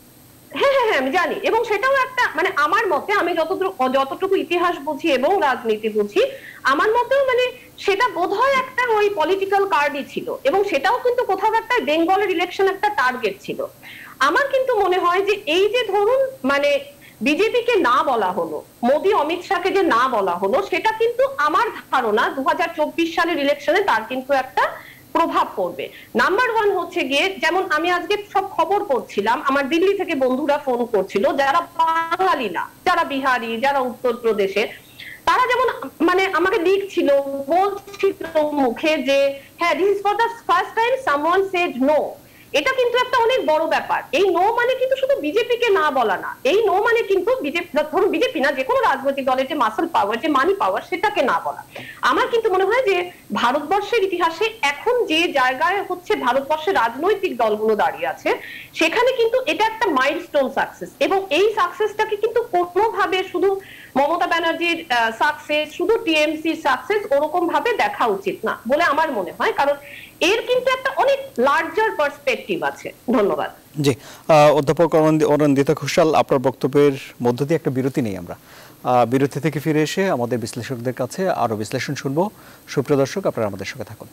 হ্যাঁ হ্যাঁ হ্যাঁ, আমি জানি। এবং সেটাও একটা, মানে আমার মতে, আমি যতটুকু ইতিহাস বুঝি এবং রাজনীতি বুঝি, আমার মতেও মানে সেটা বোধহয় একটা ওই পলিটিক্যাল কার্ডই ছিল, এবং সেটাও কিন্তু কোথাও একটা বেঙ্গলের ইলেকশন একটা টার্গেট ছিল। আমার কিন্তু মনে হয় যে এই যে ধরুন মানে বিজেপিকে না বলা হলো, মোদী অমিত শাহকে যে না বলা হলো, সেটা কিন্তু আমার ধারণা 2024 সালের ইলেকশনে তার কিন্তু একটা প্রভাব পড়বে। নাম্বার 1 হচ্ছে গিয়ে, যেমন আমি আজকে সব খবর পড়ছিলাম, আমার দিল্লি থেকে বন্ধুরা ফোন করছিল, যারা বাঙালি না, যারা বিহারি, যারা উত্তরপ্রদেশের, তারা যেমন মানে আমাকে লিখছিল, বলছিল মুখে যে হ্যাঁ, this is for the first time someone said no. এটা কিন্তু একটা অনেক বড় ব্যাপার। এই নো মানে কিন্তু শুধু বিজেপিকে না বলা না, এই নো মানে কিন্তু ধরুন বিজেপি না, যে কোনো রাজনৈতিক দলের যে মাসল পাওয়ার, যে মানি পাওয়ার, সেটাকে না বলা। আমার কিন্তু মনে হয় যে ভারতবর্ষের ইতিহাসে এখন যে জায়গায় হচ্ছে ভারতবর্ষের রাজনৈতিক দলগুলো দাঁড়িয়ে আছে, সেখানে কিন্তু এটা একটা মাইলস্টোন সাকসেস, এবং এই সাকসেসটাকে কিন্তু কোনোভাবে শুধু মমতা ব্যানার্জির সাকসেস শুধু টিএমসির সাকসেস ওরকম ভাবে দেখা উচিত না বলে আমার মনে হয়, কারণ এর কিন্তু একটা অনেক লার্জার পার্সপেক্টিভ আছে। ধন্যবাদ। জি, অধ্যাপক অরন্দিতা ঘোষাল, আপনার বক্তব্যের মধ্য দিয়ে একটা বিরতি নেই আমরা। বিরতি থেকে ফিরে এসে আমাদের বিশ্লেষকদের কাছে আরো বিশ্লেষণ শুনবো। সুপ্রিয় দর্শক, আপনারা আমাদের সঙ্গে থাকুন।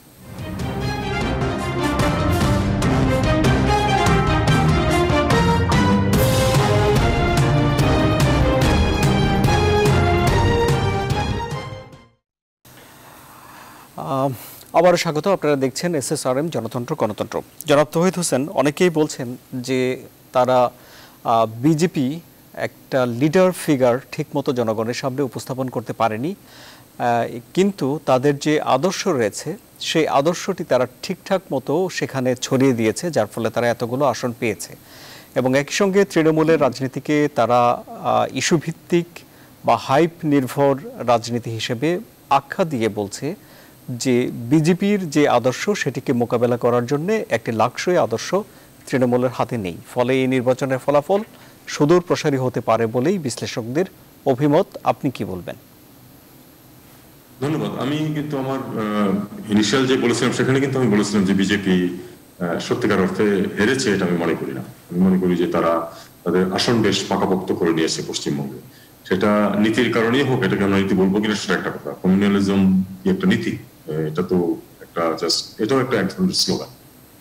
আবারও স্বাগত। আপনারা দেখছেন SSRM জনতন্ত্র গণতন্ত্র। জনাব তৌহিদ হোসেন, অনেকেই বলছেন যে তারা বিজেপি একটা লিডার ফিগার ঠিকমতো জনগণের সামনে উপস্থাপন করতে পারেনি, কিন্তু তাদের যে আদর্শ রয়েছে সেই আদর্শটি তারা ঠিকঠাক মতো সেখানে ছড়িয়ে দিয়েছে, যার ফলে তারা এতগুলো আসন পেয়েছে। এবং একই সঙ্গে তৃণমূলের রাজনীতিকে তারা ইস্যুভিত্তিক বা হাইপ নির্ভর রাজনীতি হিসেবে আখ্যা দিয়ে বলছে যে বিজেপির যে আদর্শ সেটিকে মোকাবেলা করার জন্য একটি লাক্সই আদর্শ তৃণমূলের হাতে নেই। ফলে এই নির্বাচনের ফলাফল সুদূর প্রসারী হতে পারে বলেই বিশ্লেষকদের অভিমত। আপনি কি বলবেন? ধন্যবাদ। আমি কিন্তু আমার ইনিশিয়াল যে বলেছিলাম সেখানে কিন্তু আমি বলেছিলাম যে বিজেপি সত্যিকার অর্থে হেরেছে, এটা আমি মনে করি না। আমি মনে করি যে তারা তাদের আসন বেশ পাকাপোক্ত করে নিয়েছে পশ্চিমবঙ্গে। সেটা নীতির কারণেই হোক, এটাকে আমরা নীতি বলবো কিনা সেটা একটা কথা। কমিউনালিজম কি একটা নীতি? এটা তো একটা জাস্ট, এটাও একটা এক ধরনের স্লোগান।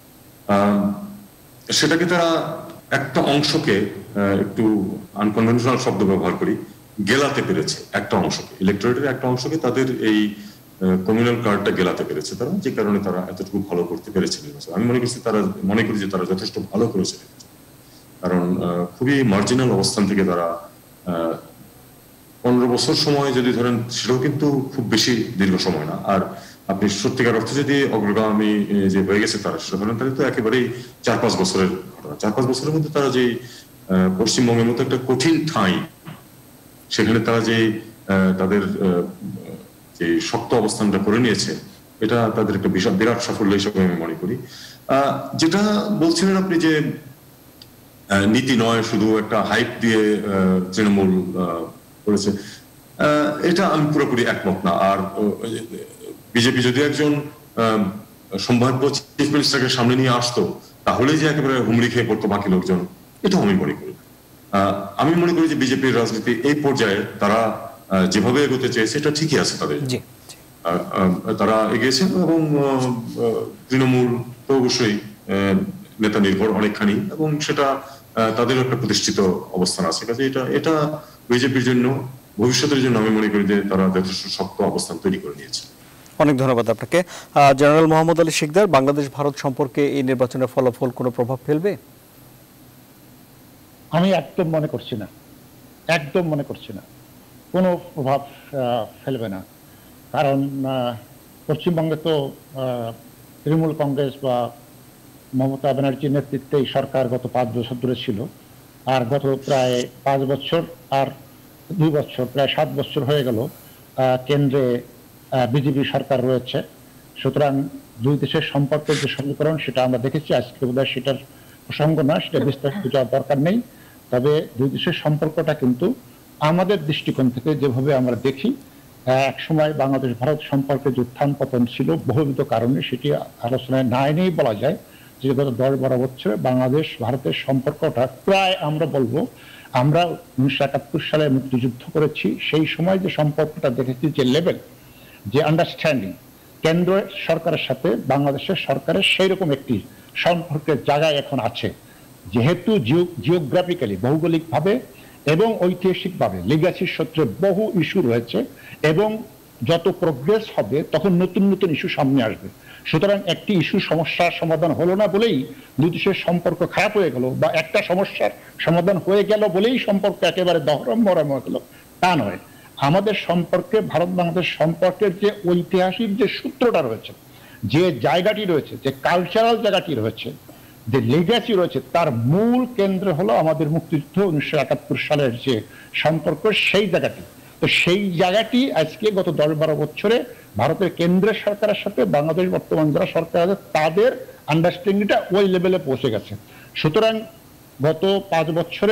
সেটাকে তারা একটা অংশকে, একটু আনকনভেনশনাল শব্দ ব্যবহার করি, গেলাতে পেরেছে। একটা অংশকে, ইলেকটোরেটের একটা অংশকে তাদের এই কমিউনাল কার্ডটা গেলাতে পেরেছে তারা, যে কারণে তারা এতটুকু ভালো করতে পেরেছে নির্বাচন। আমি মনে করি যে তারা যথেষ্ট ভালো করেছে, কারণ খুবই মার্জিনাল অবস্থান থেকে তারা 15 বছর সময় যদি ধরেন, সেটাও কিন্তু খুব বেশি দীর্ঘ সময় না। আর আপনি সত্যিকার অর্থে যদি অগ্রগামী যে হয়ে গেছে তারা সেটা ধরেন, তাহলে তো একেবারেই 4-5 বছরের ঘটনা। 4-5 বছরের মধ্যে তারা যে পশ্চিমবঙ্গের মতো একটা কঠিন ঠাঁই, সেখানে তারা যে তাদের যে শক্ত অবস্থানটা করে নিয়েছে, এটা তাদের একটা বিরাট সাফল্য হিসেবে আমি মনে করি। যেটা বলছিলেন আপনি যে নীতি নয়, শুধু একটা হাইপ দিয়ে তৃণমূল করেছে, এটা আমি পুরোপুরি একমত না। আর বিজেপি যদি একজন সম্ভাব্য চিফ মিনিস্টারকে সামনে নিয়ে আসতো, তাহলেই যে একেবারে হুমড়ি খেয়ে পড়তো বাকি লোকজন, এটাও আমি মনে করি। আমি মনে করি যে বিজেপির রাজনীতি এই পর্যায়ে তারা যেভাবে এগোতে চেয়েছে এটা ঠিকই আছে। তারা এগিয়েছেন, এবং তৃণমূল তো অবশ্যই নেতা নির্ভর অনেকখানি, এবং সেটা তাদের একটা প্রতিষ্ঠিত অবস্থান আছে। কাজে এটা বিজেপির জন্য, ভবিষ্যতের জন্য আমি মনে করি যে তারা যথেষ্ট শক্ত অবস্থান তৈরি করে নিয়েছে। অনেক ধন্যবাদ আপনাকে। জেনারেল মোহাম্মদ আলী শিকদার, বাংলাদেশ ভারত সম্পর্কে এই নির্বাচনের ফলাফল কোনো প্রভাব ফেলবে? আমি একদম মনে করছি না কোনো প্রভাব ফেলবে না। কারণ পশ্চিমবঙ্গে তো তৃণমূল কংগ্রেস বা মমতা ব্যানার্জির নেতৃত্বে এই সরকার গত 5 বছর ধরে ছিল, আর গত প্রায় 5 বছর আর 2 বছর, প্রায় 7 বছর হয়ে গেল কেন্দ্রে বিজেপি সরকার রয়েছে। সুতরাং দুই দেশের সম্পর্কের যে সমীকরণ সেটা আমরা দেখেছি, আজকে বোধহয় সেটার প্রসঙ্গ না, সেটা বিস্তারিত যাওয়ার দরকার নেই। তবে দুই দেশের সম্পর্কটা কিন্তু আমাদের দৃষ্টিকোণ থেকে যেভাবে আমরা দেখি, এক সময় বাংলাদেশ ভারত সম্পর্কে যে উত্থান পতন ছিল বহুবিধ কারণে, সেটি আলোচনায় না এনেই বলা যায় যে গত 10-12 বছরে বাংলাদেশ ভারতের সম্পর্কটা প্রায়, আমরা বলবো, আমরা 1971 সালে মুক্তিযুদ্ধ করেছি, সেই সময় যে সম্পর্কটা দেখেছি, যে লেভেল, যে আন্ডারস্ট্যান্ডিং কেন্দ্র সরকারের সাথে বাংলাদেশের সরকারের সেই রকম একটি সম্পর্কের জায়গায় এখন আছে। যেহেতু জিওগ্রাফিক্যালি, ভৌগোলিকভাবে এবং ঐতিহাসিকভাবে লিগ্যাসির সূত্রে বহু ইস্যু রয়েছে, এবং যত প্রোগ্রেস হবে তখন নতুন নতুন ইস্যু সামনে আসবে। সুতরাং একটি ইস্যু সমস্যার সমাধান হলো না বলেই দুই দেশের সম্পর্ক খারাপ হয়ে গেল, বা একটা সমস্যার সমাধান হয়ে গেল বলেই সম্পর্ক একেবারে দহরম মরম হয়ে গেল, তা নয়। আমাদের সম্পর্কে, ভারত বাংলাদেশ সম্পর্কের যে ঐতিহাসিক যে সূত্রটা রয়েছে, যে জায়গাটি রয়েছে, যে কালচারাল জায়গাটি রয়েছে, যে লেগাসি রয়েছে, তার মূল কেন্দ্র হলো আমাদের মুক্তিযুদ্ধ 1971 সালের যে সম্পর্ক, সেই জায়গাটি। তো সেই জায়গাটি আজকে গত 10-12 বছরে ভারতের কেন্দ্রের সরকারের সাথে বাংলাদেশ বর্তমান যারা সরকার আছে তাদের আন্ডারস্ট্যান্ডিংটা ওই লেভেলে পৌঁছে গেছে। সুতরাং গত 5 বছরে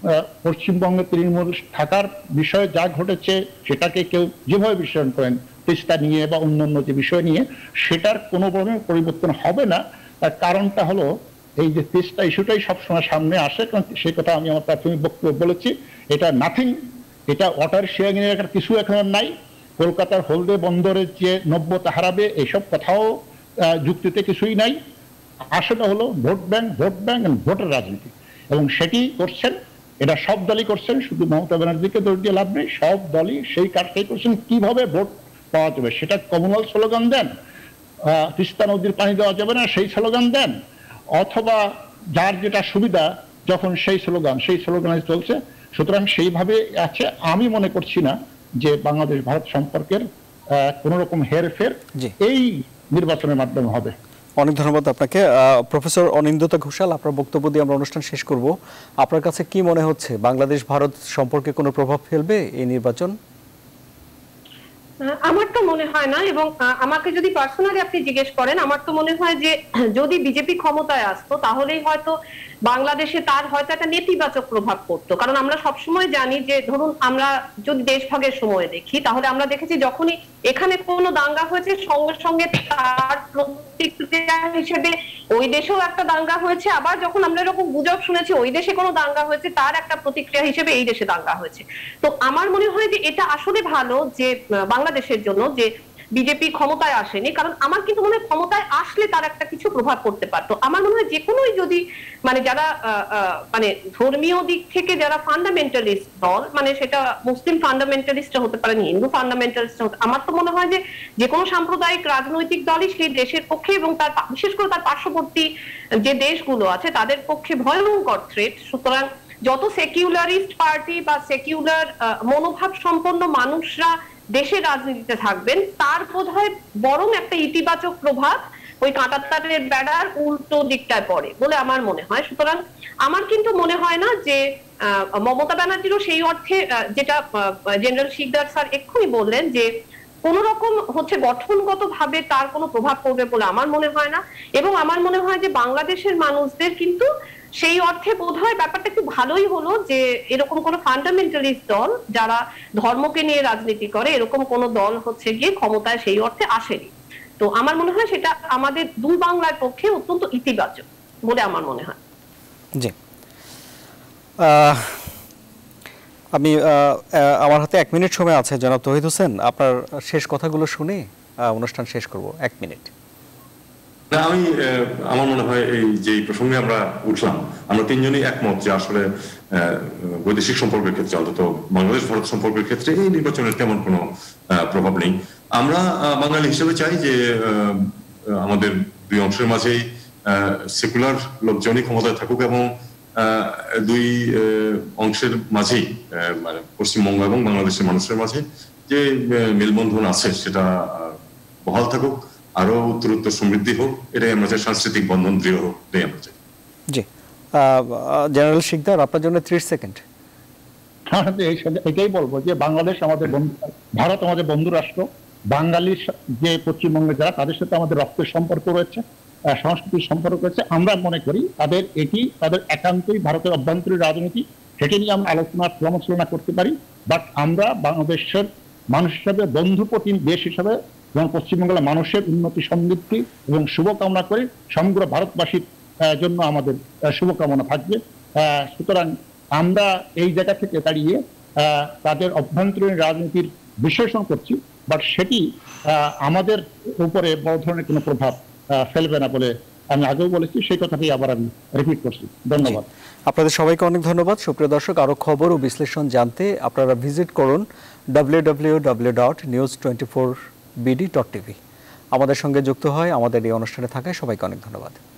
পশ্চিমবঙ্গে তৃণমূল থাকার বিষয়ে যা ঘটেছে সেটাকে কেউ যেভাবে বিশ্লেষণ করেন তিস্তা নিয়ে বা অন্যান্য যে বিষয় নিয়ে, সেটার কোনো ধরনের পরিবর্তন হবে না। তার কারণটা হলো এই যে তিস্তা ইস্যুটাই সবসময় সামনে আসে, কারণ সেই কথা আমি আমার প্রাথমিক বক্তব্য বলেছি, এটা নাথিং, এটা ওয়াটার শেয়ারিং এর কিছু এখন নাই। কলকাতার হলদে বন্দরের যে নব্যতা হারাবে এইসব কথাও যুক্তিতে কিছুই নাই। আসলে হলো ভোট ব্যাংক, ভোটের রাজনীতি, এবং সেটি করছেন, এটা সব দলই করছেন, শুধু মমতা ব্যানার্জিকে দোষ দিয়ে লাভ নেই, সব দলই সেই কাজটাই করছেন। কিভাবে ভোট পাওয়া যাবে সেটা কমিউনাল স্লোগান দেন, তিস্তা নদীর পানি দেওয়া যাবে না সেই স্লোগান দেন, অথবা যার যেটা সুবিধা যখন সেই স্লোগানে চলছে। সুতরাং সেইভাবে আছে। আমি মনে করছি না যে বাংলাদেশ ভারত সম্পর্কের কোন রকম হেরফের এই নির্বাচনের মাধ্যমে হবে। অনেক ধন্যবাদ আপনাকে। প্রফেসর অনিন্দ্যতা ঘোষাল, আপনার বক্তব্য দিয়ে আমরা অনুষ্ঠান শেষ করব। আপনার কাছে কি মনে হচ্ছে, বাংলাদেশ ভারত সম্পর্কে কোনো প্রভাব ফেলবে এই নির্বাচন? আমার তো মনে হয় না, এবং আমাকে যদি পার্সোনালি আপনি জিজ্ঞেস করেন, আমার তো মনে হয় যে যদি বিজেপি ক্ষমতায় আসতো তাহলেই হয়তো বাংলাদেশে তার হয়তো একটা নেতিবাচক প্রভাব পড়তো। কারণ আমরা সবসময় জানি যে, ধরুন আমরা যদি দেশভাগের সময় দেখি, তাহলে আমরা দেখেছি যখনই এখানে কোনো দাঙ্গা হয়েছে সঙ্গে সঙ্গে তার প্রতিক্রিয়া হিসেবে ওই দেশেও একটা দাঙ্গা হয়েছে, আবার যখন আমরা এরকম গুজব শুনেছি ওই দেশে কোনো দাঙ্গা হয়েছে তার একটা প্রতিক্রিয়া হিসেবে এই দেশে দাঙ্গা হয়েছে। তো আমার মনে হয় যে এটা আসলে ভালো যে বাংলাদেশের জন্য যে বিজেপি ক্ষমতায় আসেনি, কারণ আমার কিন্তু মনে হয় ক্ষমতায় আসলে তার একটা কিছু প্রভাব পড়তে পারতো। আমার মনে হয় যে কোনোই যদি মানে যারা মানে ধর্মীয় দিক থেকে যারা ফান্ডামেন্টালিস্ট দল, মানে সেটা মুসলিম ফান্ডামেন্টালিস্ট হতে পারে, হিন্দু ফান্ডামেন্টালিস্ট হতে, আমার তো মনে হয় যে কোনো সাম্প্রদায়িক রাজনৈতিক দলই সেই দেশের পক্ষে এবং তার বিশেষ করে তার পার্শ্ববর্তী যে দেশগুলো আছে তাদের পক্ষে ভয়ঙ্কর থ্রেট। সুতরাং যত সেকুলারিস্ট পার্টি বা সেকুলার মনোভাব সম্পন্ন মানুষরা দেশের রাজনীতিতে থাকবেন, তার বোধহয় বরং একটা ইতিবাচক প্রভাব ওই কাঁটাতারের বেড়ার উল্টো দিকটায় পড়ে বলে আমার মনে হয়। সুতরাং আমার কিন্তু মনে হয় না যে মমতা ব্যানার্জিরও সেই অর্থে, যেটা জেনারেল শিকদার স্যার এক্ষুনি বললেন, যে কোন রকম হচ্ছে গঠনগত ভাবে তার কোনো প্রভাব পড়বে বলে আমার মনে হয় না। এবং আমার মনে হয় যে বাংলাদেশের মানুষদের কিন্তু সেই অর্থে বোধহয় ব্যাপারটা একটু ভালোই হলো যে এরকম কোন ফান্ডামেন্টালিস্ট দল যারা ধর্মকে নিয়ে রাজনীতি করে এরকম কোন দল হচ্ছে গিয়ে ক্ষমতায় সেই অর্থে আসেনি। তো আমার মনে হয় সেটা আমাদের দুই বাংলার পক্ষে অত্যন্ত ইতিবাচক বলে আমার মনে হয়। জি, আমি আমার হাতে 1 মিনিট সময় আছে। জনাব তৌহিদ হোসেন, আপনার শেষ কথাগুলো শুনে অনুষ্ঠান শেষ করব। 1 মিনিট। আমি আমার মনে হয় এই যে প্রসঙ্গে আমরা উঠলাম, আমরা তিনজনই একমত যে আসলে বৈদেশিক সম্পর্কের ক্ষেত্রে, অন্তত বাংলাদেশ ভারত সম্পর্কের ক্ষেত্রে এই নির্বাচনের তেমন কোনো প্রভাব নেই। আমরা বাঙালি হিসেবে চাই যে আমাদের দুই অংশের মাঝেই সেকুলার লোকজনই ক্ষমতায় থাকুক, এবং দুই অংশের মাঝেই মানে পশ্চিমবঙ্গ এবং বাংলাদেশের মানুষের মাঝে যে মেলবন্ধন আছে সেটা বহাল থাকুক, আরো উত্তরোত্তর সমৃদ্ধি হোক, এটাই আমরা চাই। সাংস্কৃতিক বন্ধন দৃঢ় হোক, এটাই আমরা চাই। জি, জেনারেল শিকদার, আপনার জন্য 30 সেকেন্ড। এটাই বলবো যে বাংলাদেশ আমাদের বন্ধু, ভারত আমাদের বন্ধু রাষ্ট্র। বাঙালির যে পশ্চিমবঙ্গে যারা, তাদের সাথে আমাদের রক্তের সম্পর্ক রয়েছে, সংস্কৃতির সম্পর্ক রয়েছে। আমরা মনে করি তাদের একান্তই ভারতের অভ্যন্তরীণ রাজনীতি, সেটি নিয়ে আমরা সমালোচনা করতে পারি। বাট আমরা বাংলাদেশের মানুষ হিসাবে, বন্ধুপ্রতি দেশ হিসাবে যেমন পশ্চিমবাংলার মানুষের উন্নতি, সমৃদ্ধি এবং শুভকামনা করি, সমগ্র ভারতবাসীর জন্য আমাদের শুভকামনা থাকবে। সুতরাং আমরা এই জায়গা থেকে দাঁড়িয়ে তাদের অভ্যন্তরীণ রাজনীতির বিশ্লেষণ করছি, বাট সেটি আমাদের উপরে বড় ধরনের কোনো প্রভাব ফেলবে না বলে আমি আগেও বলেছি, সেই কথাটি আবার আমি রিপিট করছি। ধন্যবাদ। আপনাদের সবাইকে অনেক ধন্যবাদ। সুপ্রিয় দর্শক, আরো খবর ও বিশ্লেষণ জানতে আপনারা ভিজিট করুন www.news24bd.tv। আমাদের সঙ্গে যুক্ত হয় আমাদের এই অনুষ্ঠানে থাকায় সবাইকে অনেক ধন্যবাদ।